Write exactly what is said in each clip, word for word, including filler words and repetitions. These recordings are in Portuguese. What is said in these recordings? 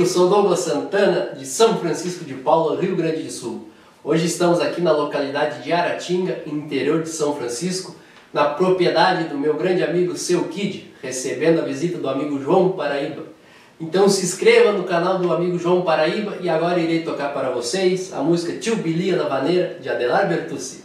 amigos, sou Douglas Santana, de São Francisco de Paula, Rio Grande do Sul. Hoje estamos aqui na localidade de Aratinga, interior de São Francisco, na propriedade do meu grande amigo Seu Kid, recebendo a visita do amigo João Paraíba. Então se inscreva no canal do amigo João Paraíba e agora irei tocar para vocês a música Tio Bilia na Vaneira, de Adelar Bertucci.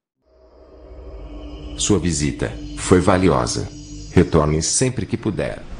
Sua visita foi valiosa. Retorne sempre que puder.